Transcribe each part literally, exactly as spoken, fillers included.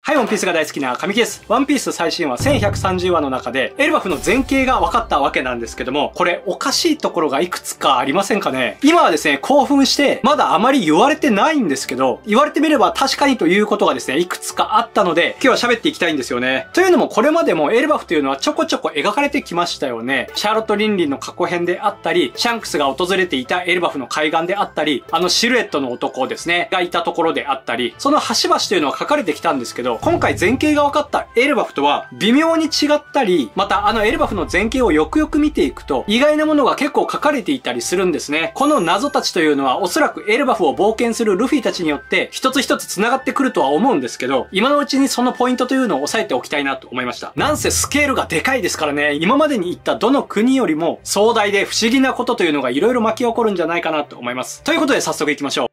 はい、ワンピースが大好きな神木です。ワンピース最新話せんひゃくさんじゅうわの中で、エルバフの前景が分かったわけなんですけども、これおかしいところがいくつかありませんかね。今はですね、興奮して、まだあまり言われてないんですけど、言われてみれば確かにということがですね、いくつかあったので、今日は喋っていきたいんですよね。というのも、これまでもエルバフというのはちょこちょこ描かれてきましたよね。シャーロット・リンリンの過去編であったり、シャンクスが訪れていたエルバフの海岸であったり、あのシルエットの男ですね、がいたところであったり、その端々というのは書かれてきたんですけど、今回前景が分かったエルバフとは微妙に違ったり、またあのエルバフの前景をよくよく見ていくと意外なものが結構書かれていたりするんですね。この謎たちというのはおそらくエルバフを冒険するルフィたちによって一つ一つ繋がってくるとは思うんですけど、今のうちにそのポイントというのを押さえておきたいなと思いました。なんせスケールがでかいですからね、今までに言ったどの国よりも壮大で不思議なことというのが色々巻き起こるんじゃないかなと思います。ということで早速行きましょう。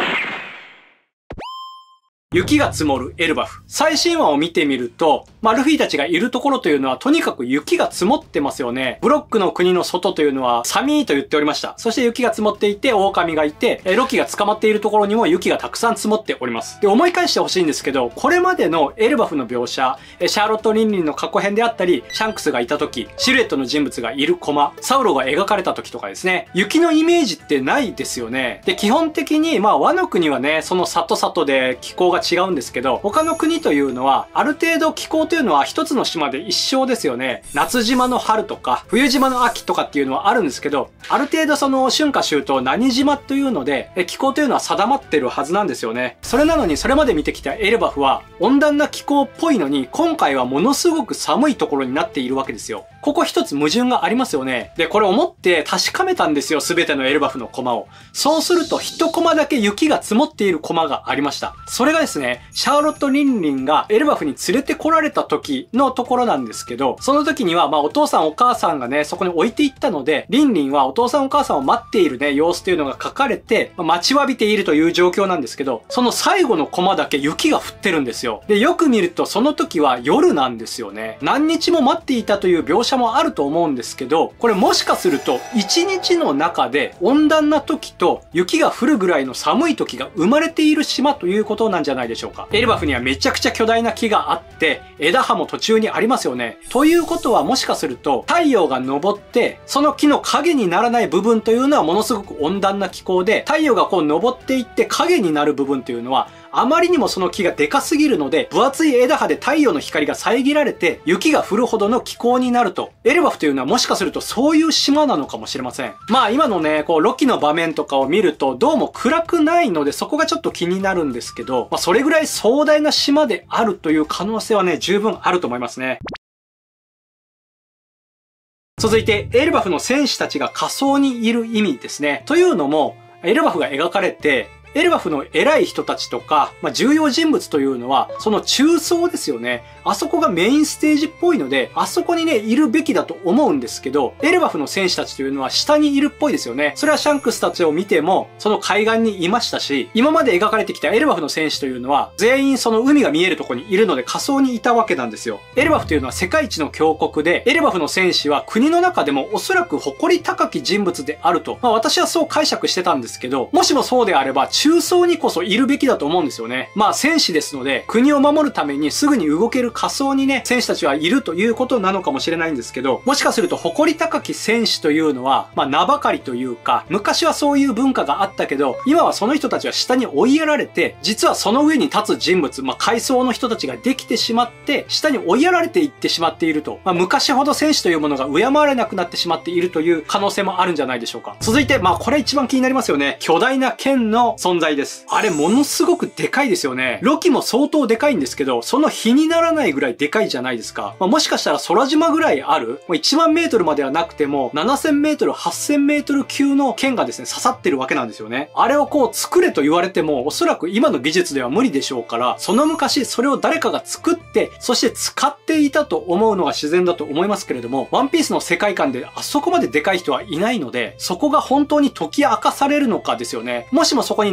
雪が積もるエルバフ。最新話を見てみると、まあ、ルフィたちがいるところというのはとにかく雪が積もってますよね。ブロックの国の外というのは寒いと言っておりました。そして雪が積もっていて、狼がいて、ロキが捕まっているところにも雪がたくさん積もっております。で、思い返してほしいんですけど、これまでのエルバフの描写、シャーロット・リンリンの過去編であったり、シャンクスがいた時、シルエットの人物がいるコマ、サウロが描かれた時とかですね、雪のイメージってないですよね。で、基本的に、まあ、ワノ国はね、その里里で気候が違うんですけど、他の国というのは、ある程度気候というのは一つの島で一緒ですよね。夏島の春とか、冬島の秋とかっていうのはあるんですけど、ある程度その春夏秋冬何島というので、気候というのは定まってるはずなんですよね。それなのにそれまで見てきたエルバフは、温暖な気候っぽいのに、今回はものすごく寒いところになっているわけですよ。ここ一つ矛盾がありますよね。で、これ思って確かめたんですよ、すべてのエルバフのコマを。そうすると、一コマだけ雪が積もっているコマがありました。それがですね、シャーロット・リンリンがエルバフに連れてこられた時のところなんですけど、その時には、まあお父さんお母さんがね、そこに置いていったので、リンリンはお父さんお母さんを待っているね、様子というのが書かれて、まあ、待ちわびているという状況なんですけど、その最後のコマだけ雪が降ってるんですよ。で、よく見るとその時は夜なんですよね。何日も待っていたという描写もあると思うんですけど、これもしかすると一日の中で温暖な時と雪が降るぐらいの寒い時が生まれている島ということなんじゃないでしょうか。エルバフにはめちゃくちゃ巨大な木があって、枝葉も途中にありますよね。ということはもしかすると太陽が昇って、その木の影にならない部分というのはものすごく温暖な気候で、太陽がこう昇っていって影になる部分というのは、あまりにもその木がでかすぎるので、分厚い枝葉で太陽の光が遮られて、雪が降るほどの気候になると。エルバフというのはもしかするとそういう島なのかもしれません。まあ今のね、こうロキの場面とかを見ると、どうも暗くないので、そこがちょっと気になるんですけど、まあそれぐらい壮大な島であるという可能性はね、十分あると思いますね。続いて、エルバフの戦士たちが仮想にいる意味ですね。というのも、エルバフが描かれて、エルバフの偉い人たちとか、まあ、重要人物というのは、その中層ですよね。あそこがメインステージっぽいので、あそこにね、いるべきだと思うんですけど、エルバフの戦士たちというのは下にいるっぽいですよね。それはシャンクスたちを見ても、その海岸にいましたし、今まで描かれてきたエルバフの戦士というのは、全員その海が見えるところにいるので仮想にいたわけなんですよ。エルバフというのは世界一の強国で、エルバフの戦士は国の中でもおそらく誇り高き人物であると、まあ私はそう解釈してたんですけど、もしもそうであれば、中層にこそいるべきだと思うんですよね。まあ戦士ですので、国を守るためにすぐに動ける仮想にね、戦士たちはいるということなのかもしれないんですけど、もしかすると誇り高き戦士というのは、まあ名ばかりというか、昔はそういう文化があったけど、今はその人たちは下に追いやられて、実はその上に立つ人物、まあ階層の人たちができてしまって、下に追いやられていってしまっていると、まあ昔ほど戦士というものが敬われなくなってしまっているという可能性もあるんじゃないでしょうか。続いて、まあこれ一番気になりますよね。巨大な剣の存在です。あれものすごくでかいですよね。ロキも相当でかいんですけど、その比にならないぐらいでかいじゃないですか。まあ、もしかしたら空島ぐらいある、もういちまんメートルまではなくても、ななせんメートル、はっせんメートル級の剣がですね、刺さってるわけなんですよね。あれをこう作れと言われても、おそらく今の技術では無理でしょうから、その昔それを誰かが作って、そして使っていたと思うのが自然だと思いますけれども、ワンピースの世界観であそこまででかい人はいないので、そこが本当に解き明かされるのかですよね。もしもそこに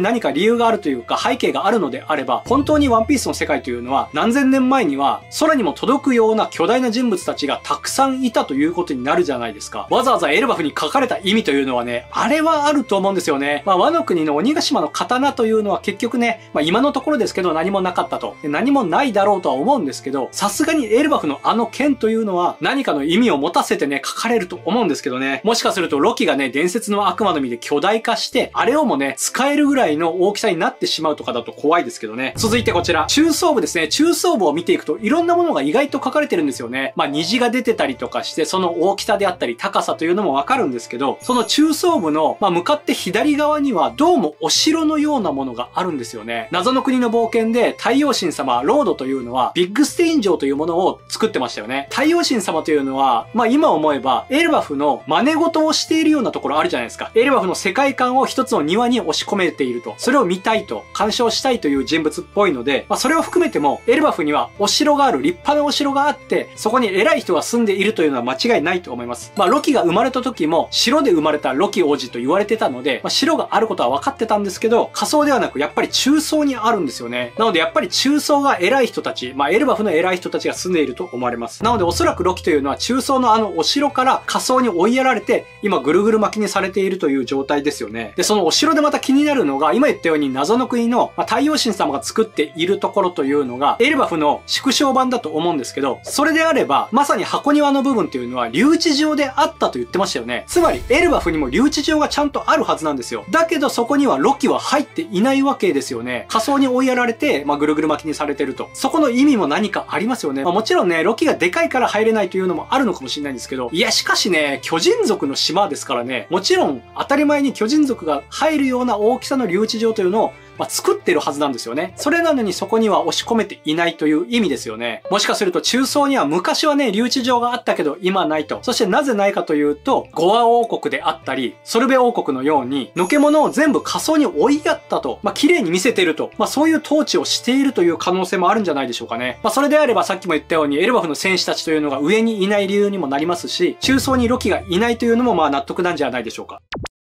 何か理由があるというか背景があるのであれば、本当にワンピースの世界というのは何千年前には空にも届くような巨大な人物たちがたくさんいたということになるじゃないですか。わざわざエルバフに書かれた意味というのはね、あれはあると思うんですよね。まあ、ワノ国の鬼ヶ島の刀というのは結局ね、まあ、今のところですけど何もなかったと。何もないだろうとは思うんですけど、さすがにエルバフのあの剣というのは何かの意味を持たせてね、書かれると思うんですけどね。もしかするとロキがね、伝説の悪魔の実で巨大化して、あれをもね、使えるぐらいの大きさになってしまうとかだと怖いですけどね。続いてこちら、中層部ですね。中層部を見ていくといろんなものが意外と書かれてるんですよね。まあ、虹が出てたりとかして、その大きさであったり高さというのもわかるんですけど、その中層部の、まあ、向かって左側にはどうもお城のようなものがあるんですよね。謎の国の冒険で太陽神様、ロードというのはビッグステイン城というものを作ってましたよね。太陽神様というのは、まあ、今思えばエルバフの真似事をしているようなところあるじゃないですか。エルバフの世界観を一つの庭に押し込めていると。それを見たいと、鑑賞したいという人物っぽいので、まあ、それを含めてもエルバフにはお城がある、立派なお城があって、そこに偉い人が住んでいるというのは間違いないと思います。まあ、ロキが生まれた時も城で生まれたロキ王子と言われてたので、まあ、城があることは分かってたんですけど、仮想ではなくやっぱり中層にあるんですよね。なのでやっぱり中層が偉い人たち、まあ、エルバフの偉い人たちが住んでいると思われます。なのでおそらくロキというのは中層のあのお城から仮想に追いやられて、今ぐるぐる巻きにされているという状態ですよね。で、そのお城でまた気になるのが、今言ったように謎の国の、まあ、太陽神様が作っているところというのが、エルバフの縮小版だと思うんですけど、それであれば、まさに箱庭の部分っていうのは留置場であったと言ってましたよね。つまり、エルバフにも留置場がちゃんとあるはずなんですよ。だけどそこにはロキは入っていないわけですよね。仮想に追いやられて、まあ、ぐるぐる巻きにされてると。そこの意味も何かありますよね。まあ、もちろんね、ロキがでかいから入れないというのもあるのかもしれないんですけど、いや、しかしね、巨人族の島ですからね、もちろん当たり前に巨人族が入るような大きさの留置場というのをまあ、作ってるはずなんですよね。それなのにそこには押し込めていないという意味ですよね。もしかすると中層には昔はね、留置場があったけど今ないと。そしてなぜないかというと、ゴア王国であったり、ソルベ王国のように、のけ者を全部仮想に追いやったと。まあ、綺麗に見せてると。まあ、そういう統治をしているという可能性もあるんじゃないでしょうかね。まあ、それであればさっきも言ったように、エルバフの戦士たちというのが上にいない理由にもなりますし、中層にロキがいないというのもまあ納得なんじゃないでしょうか。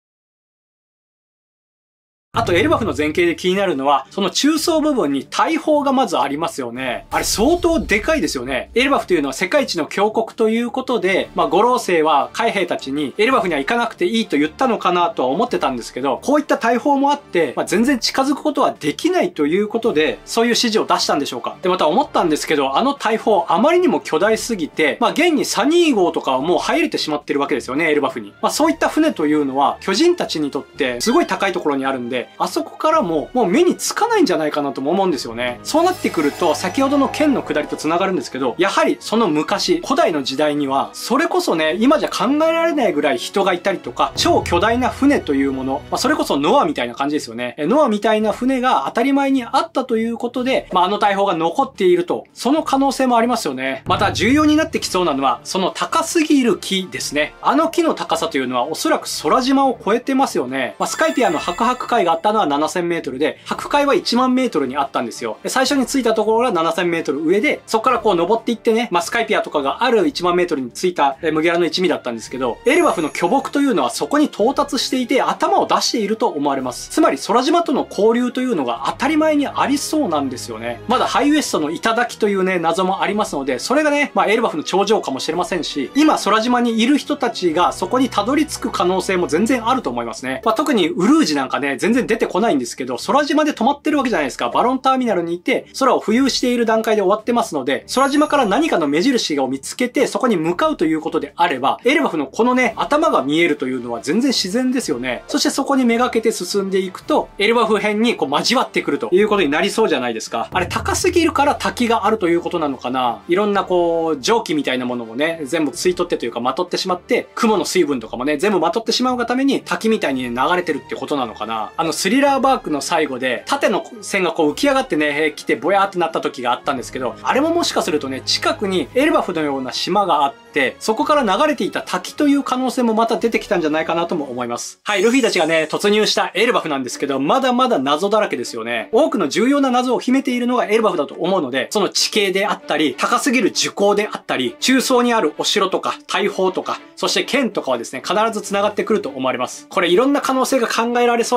あとエルバフの前景で気になるのは、その中層部分に大砲がまずありますよね。あれ相当でかいですよね。エルバフというのは世界一の強国ということで、まあ五老星は海兵たちにエルバフには行かなくていいと言ったのかなとは思ってたんですけど、こういった大砲もあって、まあ、全然近づくことはできないということで、そういう指示を出したんでしょうか。で、また思ったんですけど、あの大砲あまりにも巨大すぎて、まあ現にサニー号とかはもう入れてしまってるわけですよね、エルバフに。まあそういった船というのは巨人たちにとってすごい高いところにあるんで、あそこからももう目につかないんじゃないかなとも思うんですよね。そうなってくると先ほどの剣の下りと繋がるんですけど、やはりその昔古代の時代にはそれこそね、今じゃ考えられないぐらい人がいたりとか、超巨大な船というもの、まあ、それこそノアみたいな感じですよね。ノアみたいな船が当たり前にあったということで、まあ、あの大砲が残っていると、その可能性もありますよね。また重要になってきそうなのはその高すぎる木ですね。あの木の高さというのはおそらく空島を超えてますよね。まあ、スカイピアの白白海があったのはななせんメートルで、白海はいちまんメートルにあったんですよ。で、最初に着いたところがななせんメートル上で、そこからこう登っていってね、まあ、スカイピアとかがあるいちまんメートルに着いた麦わらの一味だったんですけど、エルバフの巨木というのはそこに到達していて頭を出していると思われます。つまり空島との交流というのが当たり前にありそうなんですよね。まだハイウエストの頂というね、謎もありますので、それがね、まあ、エルバフの頂上かもしれませんし、今空島にいる人たちがそこにたどり着く可能性も全然あると思いますね。まあ、特にウルージなんかね、全然出てこないんですけど、空島で止まってるわけじゃないですか。バロンターミナルにいて、空を浮遊している段階で終わってますので、空島から何かの目印を見つけて、そこに向かうということであれば、エルバフのこのね、頭が見えるというのは全然自然ですよね。そしてそこにめがけて進んでいくと、エルバフ編にこう交わってくるということになりそうじゃないですか。あれ高すぎるから滝があるということなのかな。いろんなこう、蒸気みたいなものもね、全部吸い取ってというかまとってしまって、雲の水分とかもね、全部まとってしまうがために滝みたいに、ね、流れてるってことなのかな。あのスリラーバークの最後で、縦の線がこう浮き上がってね、来てぼやーってなった時があったんですけど、あれももしかするとね、近くにエルバフのような島があって、そこから流れていた滝という可能性もまた出てきたんじゃないかなとも思います。はい、ルフィたちがね、突入したエルバフなんですけど、まだまだ謎だらけですよね。多くの重要な謎を秘めているのがエルバフだと思うので、その地形であったり、高すぎる樹高であったり、中層にあるお城とか、大砲とか、そして剣とかはですね、必ず繋がってくると思われます。これいろんな可能性が考えられそうですよね。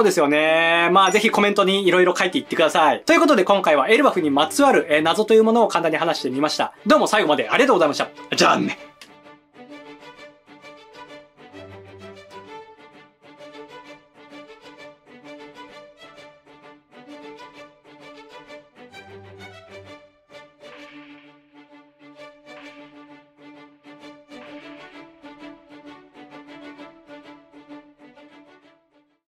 ね。まあぜひコメントに色々書いていってください。ということで今回はエルバフにまつわる、えー、謎というものを簡単に話してみました。どうも最後までありがとうございました。じゃあね。